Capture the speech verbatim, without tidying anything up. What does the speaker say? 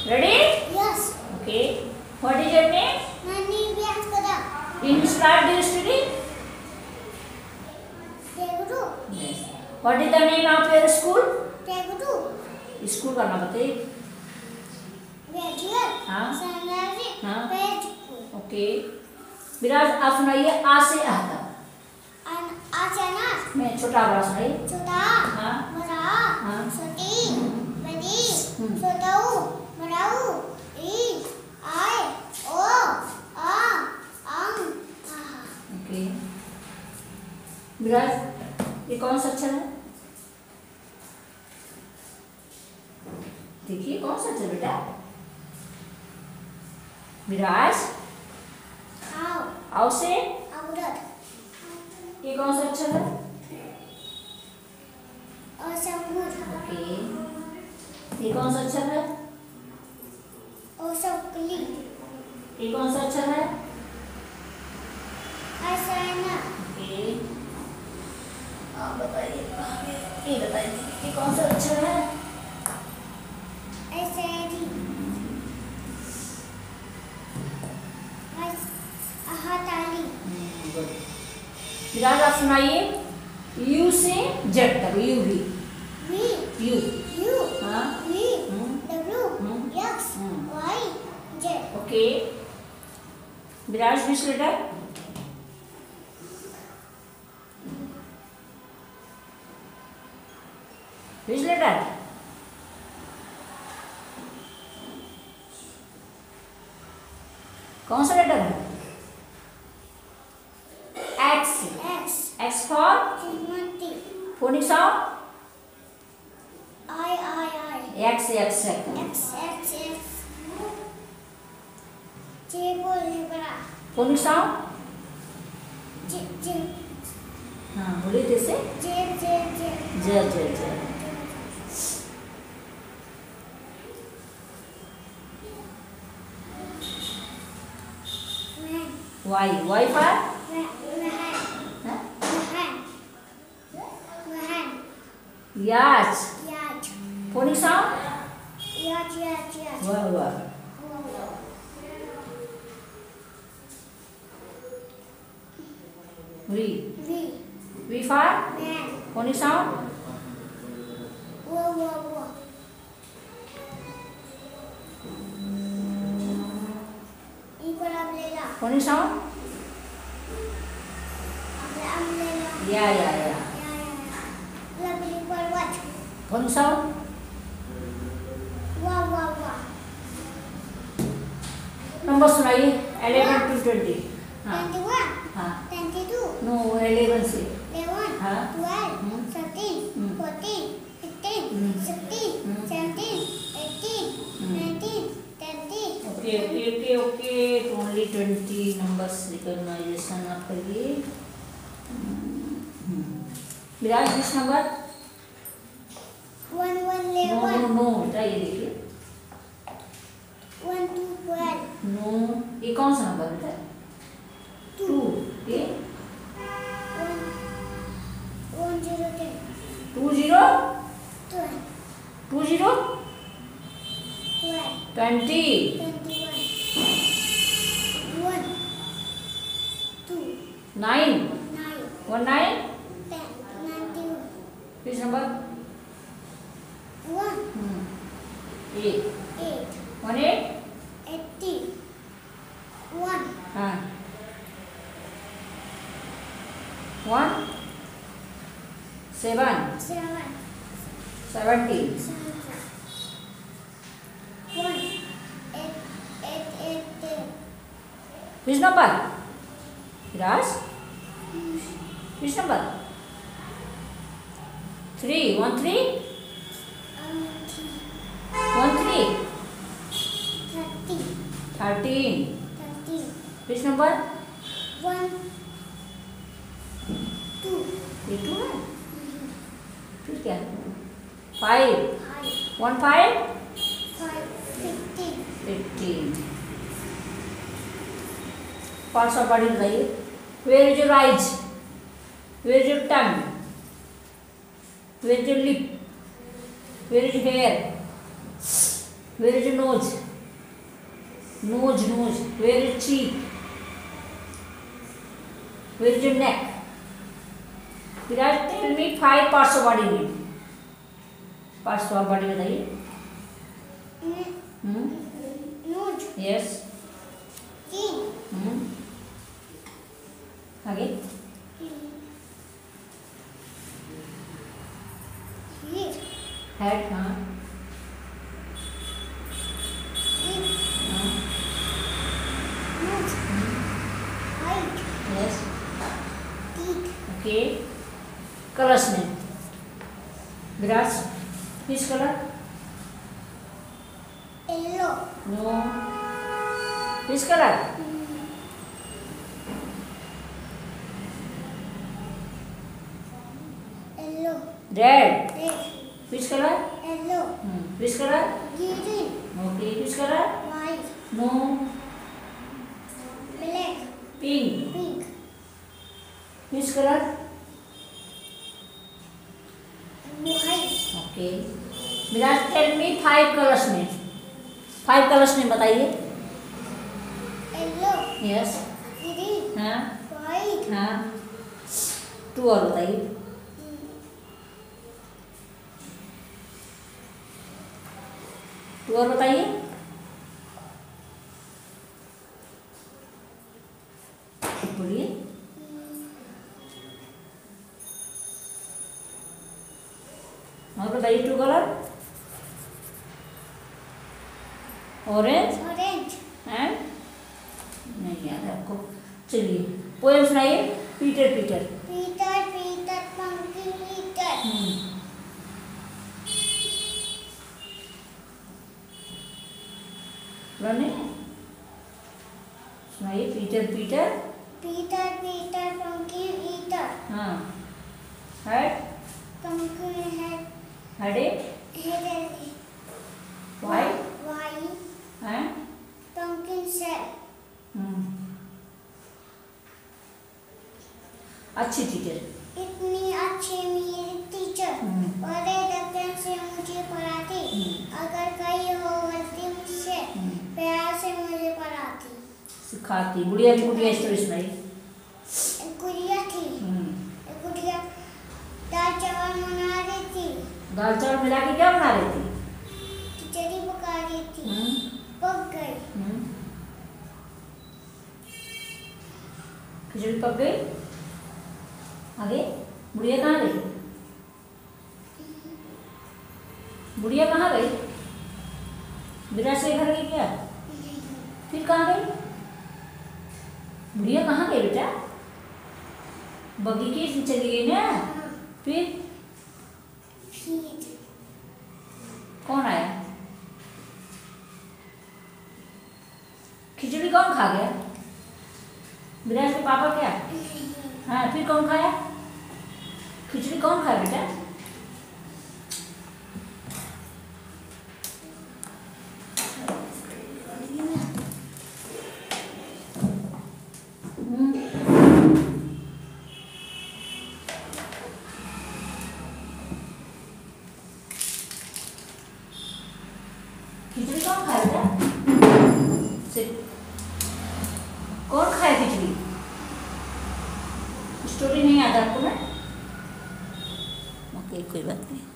Ready? Yes. Okay. What is your name? My name is Askada. In which class do you study? Tegudu. Yes. What is the name of your school? Tegudu. School का नाम बताइए. Graduate. हाँ. Sanjay. हाँ. Graduate. Okay. विराज आप सुनाइए आ से आ तक. An achanas. मैं छोटा बड़ा सुनाइए. Choda. हाँ. Bada. हाँ. Choti. Badi. हम्म. Chotau. Badau. I. I. O. A. Ang. Ah. Okay. Viraj ये कौन सा अक्षर है? देखिए कौन सा अक्षर बेटा? विराज Au. आओ से Audat. ये कौन सा अक्षर है? Asangud. ओके. ये कौन सा अक्षर है? Asakli. ये कौन सा अक्षर है? Asana. ओके. आप बताइए आगे. ये बताइए ये कौन सा अक्षर है? Asadi. As. Ahatali. Good. Viraj आप सुनाइए यू से जेड तक. यू भी. V. यू. U. हाँ. V. हम्म. W. हम्म. X. हम्म. Y. Z. Okay. Viraj which letter? Which letter? कौन सा लेटर है? X. X. X for Timothy. Phonic sound. I. I. I. X X X. X. X. J. for zebra. Phonic sound. J. J. हाँ बोलिए जैसे. J. J. J. ज ज ज. Man. Y. Y for Man. हाँ? Man. Man. याच. Yaj. Phonic sound. Yaj. Yaj. Yaj. वाह वाह. V. V. V for Man. Phonic sound. Wo. Wo. Wo. E for umbrella. Phonic sound. Umbrella. या या या. Yeah, yeah, yeah. W for what? Phonic sound. Wow, wow, wow. Number सुनाइए eleven to twenty. हाँ. Twenty-one. हाँ. Twenty-two. No eleven से. Eleven. हाँ. Twelve. हम्म. Thirteen. हम्म. Fourteen. Fifteen. हम्म. Sixteen. हम्म. Seventeen. Eighteen. हम्म. Nineteen. Twenty. Okay okay okay okay. Only twenty numbers recognisation आप करिए. विराज किस number? One, one, no no eleven. No बेटा ये देखिए. One, two, twelve. नो ये कौन सा नंबर बेटा? टू. ये One, one, zero, ten. Two zero. Twelve. Two zero. Twelve. Twenty. Twenty-one. One. Two. Nine. Nine. One nine. Ten. Ninety-one. किस number? One. Eight. Eight. One eight. Eighty. One. हाँ. One. Seven. Seven. Seventy. Seven. One. Eight. Eight. Eight. Ten. किस number? Viraj किस number? Three. One three. Um. Three. One three. Thirty. Thirteen. Thirteen. किस number? One. Two. ये two है. फिर क्या? Five. Five. One five. Five. Fifteen. Fifteen. कौन सा बड़ी बताइए? Where is your eyes? Where is your tongue? Where is your lip? Where is hair? Where is your nose? Nose, nose. Where is cheek? Where is your neck? Viraj tell me five parts of body name. Parts of body बताइए. Hmm? nose, Yes. chin, Hmm? आगे. head, Head हाँ. lip, हाँ. nose, height, Yes. teeth, Okay. Colors name. Viras, which color? yellow, No. Which color? yellow, Red. red, Which color? yellow, Hmm. Which color? green, Okay. Which color? white, No. black, Pink. pink, Which color? white, Okay. Viras, tell me five colors name. Five colors name बताइए. yellow, Yes. green, हाँ. white, हाँ. Two और बताइए. Two और बताइए. बोलिए. और बताइए two colour. Orange orange, and नहीं याद है आपको. चलिए पोएम सुनाइए. Peter Peter. Peter, Peter, pumpkin eater. नहीं सुनाइए. Peter Peter. Peter, Peter, pumpkin eater. हाँ. Head Pumpkin head, headache. head, white white, and pumpkin shell. अच्छी टीचर. इतनी अच्छी मेरी टीचर, बड़े दर्जन से मुझे पढ़ाती. अगर कहीं हो गलती मुझसे, प्यार से मुझे पढ़ाती. सिखाती. बुढ़िया की बुढ़िया स्टोरी सुनाई. एक गुड़िया थी. एक गुड़िया दाल चावल बना रही थी. दाल चावल मिला के क्या बना रही थी? खिचड़ी पका रही थी. हम्म. पक गई. हम्म. खिचड़ी पक गई. आगे बुढ़िया कहाँ गई? बुढ़िया कहाँ गई? विराज के घर गई क्या? फिर कहाँ गई? बुढ़िया कहाँ गई बेटा? बगीचे से चली गई ना. फिर फिर कौन आया? खिचड़ी कौन खा गया? विराज के पापा क्या? हाँ. फिर कौन खाया? खिचड़ी कौन खाया बेटा? खिचड़ी कौन खाया बेटा? कौन खाया खिचड़ी? स्टोरी नहीं याद आपको ना? ओके कोई बात नहीं.